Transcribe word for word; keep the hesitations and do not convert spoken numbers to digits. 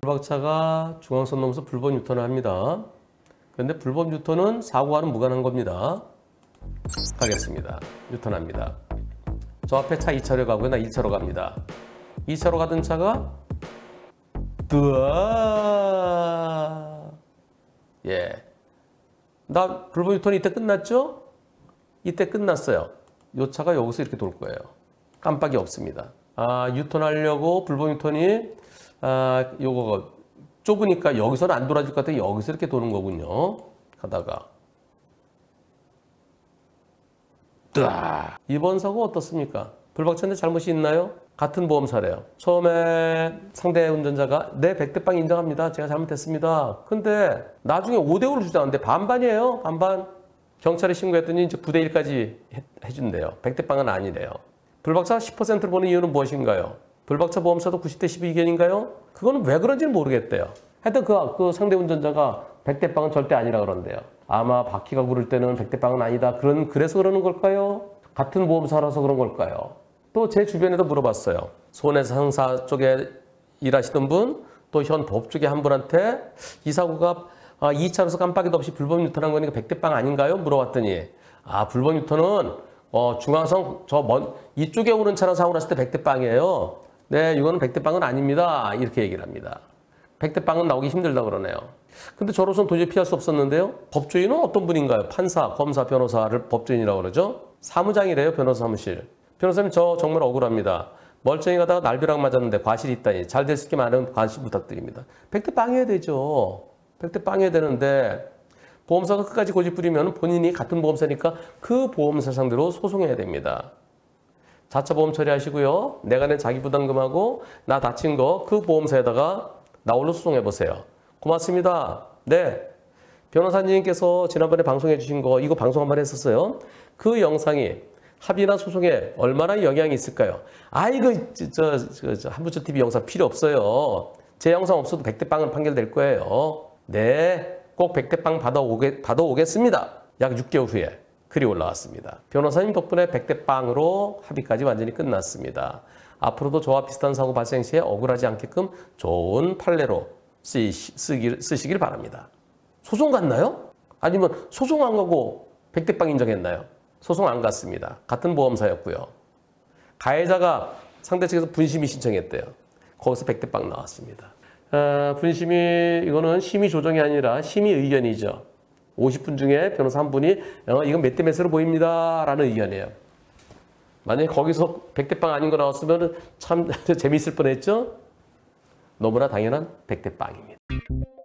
불박차가 중앙선 넘어서 불법 유턴을 합니다. 그런데 불법 유턴은 사고와는 무관한 겁니다. 가겠습니다. 유턴합니다. 저 앞에 차 이 차로 가고요. 나 일 차로 갑니다. 이 차로 가던 차가 뜨아 예. 나 불법 유턴이 이때 끝났죠? 이때 끝났어요. 이 차가 여기서 이렇게 돌 거예요. 깜빡이 없습니다. 아, 유턴하려고 불법 유턴이 아, 요거 좁으니까 여기서는 안 돌아줄 것 같아요. 여기서 이렇게 도는 거군요. 가다가 뜨아. 이번 사고 어떻습니까? 불박차인데 잘못이 있나요? 같은 보험사래요. 처음에 상대 운전자가 네, 백 대 빵 인정합니다. 제가 잘못했습니다. 근데 나중에 오 대 오를 주장하는데 반반이에요. 반반. 경찰에 신고했더니 이제 구 대 일까지 해준대요. 백 대 빵은 아니래요. 불박차 십 퍼센트를 보는 이유는 무엇인가요? 불박차 보험사도 구십 대 십 의견인가요? 그거는 왜 그런지는 모르겠대요. 하여튼 그, 그 상대 운전자가 백 대 빵은 절대 아니라 그런대요. 아마 바퀴가 구를 때는 백 대 빵은 아니다. 그런, 그래서 그러는 걸까요? 같은 보험사라서 그런 걸까요? 또 제 주변에도 물어봤어요. 손해상사 쪽에 일하시던 분, 또 현 법 쪽에 한 분한테 이 사고가 아, 이 차로서 깜빡이도 없이 불법 유턴한 거니까 백 대 빵 아닌가요? 물어봤더니 아, 불법 유턴은 어, 중앙선 저 먼 이쪽에 오는 차랑 사고 났을 때 백 대 빵이에요. 네, 이거는 백 대 빵은 아닙니다. 이렇게 얘기를 합니다. 백 대 빵은 나오기 힘들다 그러네요. 근데 저로서는 도저히 피할 수 없었는데요. 법조인은 어떤 분인가요? 판사, 검사, 변호사를 법조인이라고 그러죠. 사무장이래요. 변호사 사무실. 변호사님 저 정말 억울합니다. 멀쩡히 가다가 날벼락 맞았는데 과실이 있다니. 잘 될 수 있게 많은 관심 부탁드립니다. 백 대 빵이어야 되죠. 백 대 빵이어야 되는데 보험사가 끝까지 고집 부리면 본인이 같은 보험사니까 그 보험사 상대로 소송해야 됩니다. 자차 보험 처리하시고요. 내가 낸 자기 부담금하고 나 다친 거 그 보험사에다가 나홀로 소송해 보세요. 고맙습니다. 네. 변호사님께서 지난번에 방송해 주신 거 이거 방송 한번 했었어요. 그 영상이 합의나 소송에 얼마나 영향이 있을까요? 아 이거 저, 저, 저 한부처티비 영상 필요 없어요. 제 영상 없어도 백 대 빵은 판결될 거예요. 네. 꼭 백 대 빵 받아오게, 받아오겠습니다. 약 육 개월 후에 글이 올라왔습니다. 변호사님 덕분에 백 대 빵으로 합의까지 완전히 끝났습니다. 앞으로도 저와 비슷한 사고 발생 시에 억울하지 않게끔 좋은 판례로 쓰이, 쓰길, 쓰시길 바랍니다. 소송 갔나요? 아니면 소송 안 가고 백 대 빵 인정했나요? 소송 안 갔습니다. 같은 보험사였고요. 가해자가 상대 측에서 분심이 신청했대요. 거기서 백 대 빵 나왔습니다. 아, 분심이 이거는 심의 조정이 아니라 심의 의견이죠. 오십 분 중에 변호사 한 분이 어, 이건 몇 대 몇으로 보입니다 라는 의견이에요. 만약에 거기서 백 대 빵 아닌 거 나왔으면 참 재미있을 뻔했죠. 너무나 당연한 백 대 빵입니다.